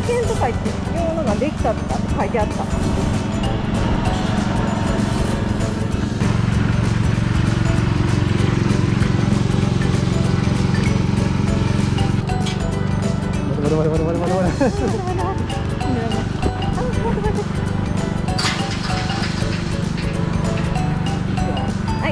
券とか言っていうのができたとかって書いてあった。はい。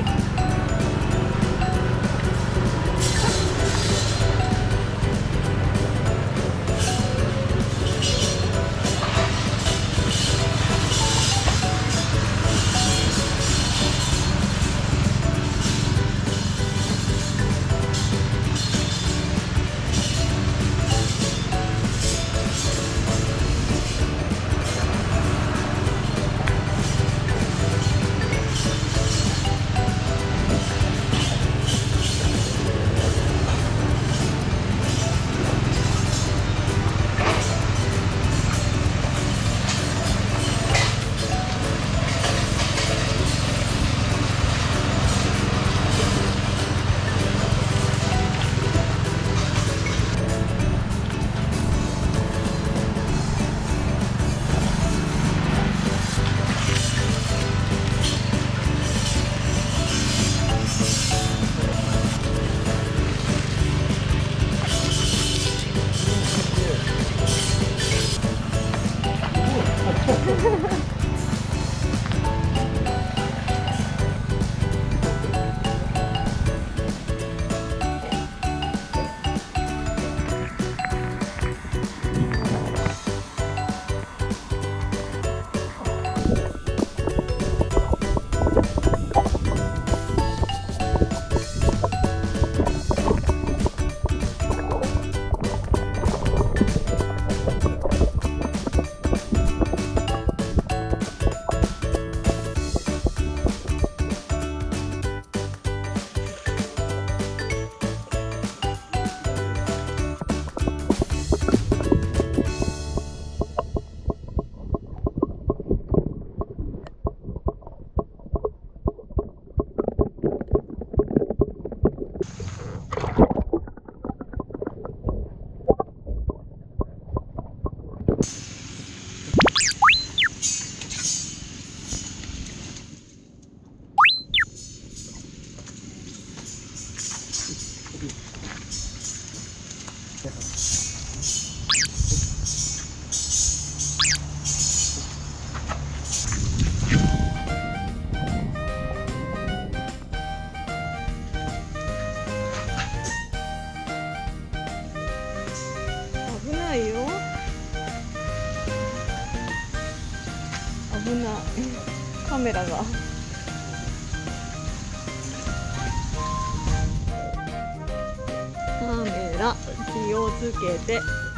危ないよ。危ない。カメラが。カメラ気をつけて。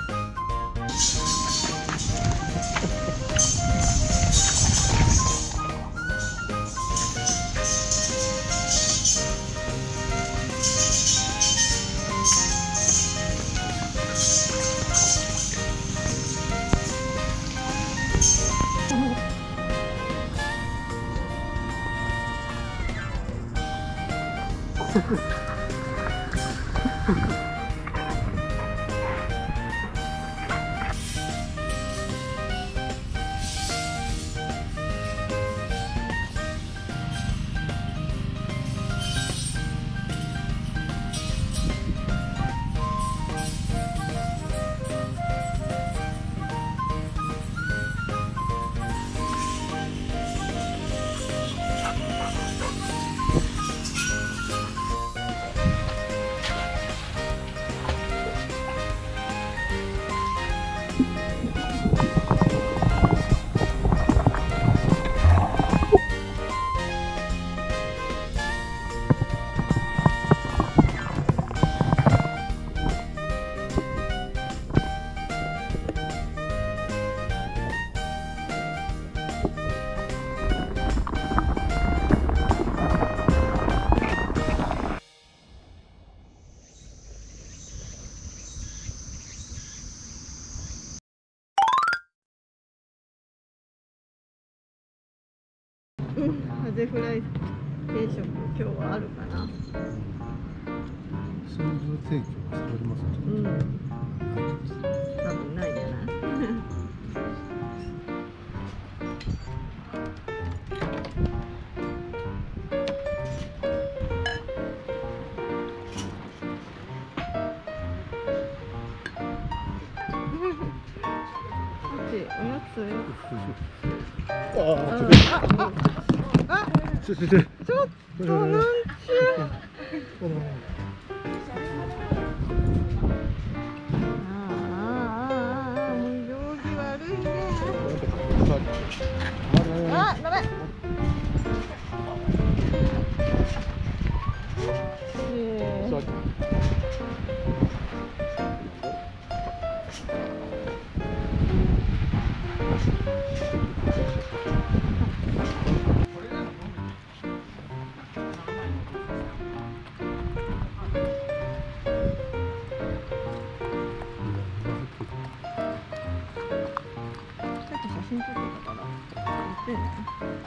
ハゼフライ定食今日はあるかな。 新聞提供されますね。 多分ないじゃない。 おやつ。 ちょっとなんちゅう。もう行儀悪いね。あ、ダメ。写真撮ってたから言ってね。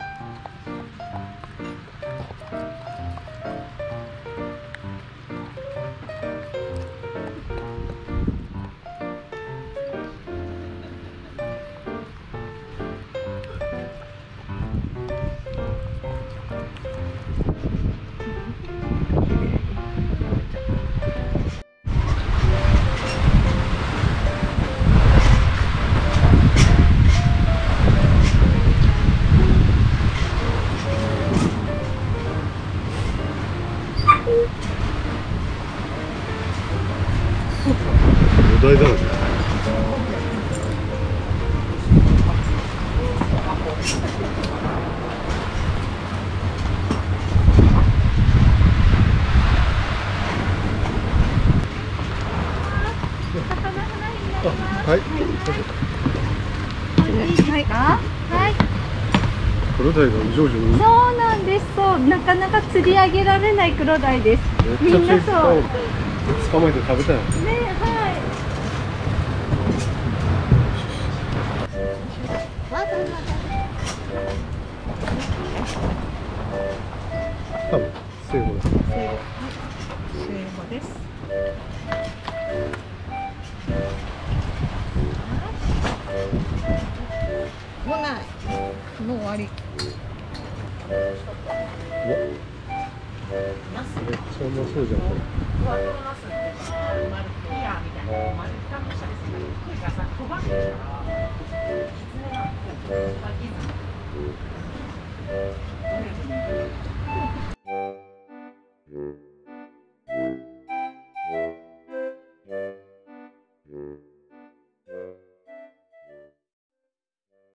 お題だよね。はい。 はい。 クロダイが異常時に。 そうなんです。そう、なかなか釣り上げられないクロダイです。みんなそう。 捕まえて食べたい。 ね、はい。 多分生後だ。 生後です。もうない。もう終わり。 うわ。めっちゃうまそうじゃんこれ。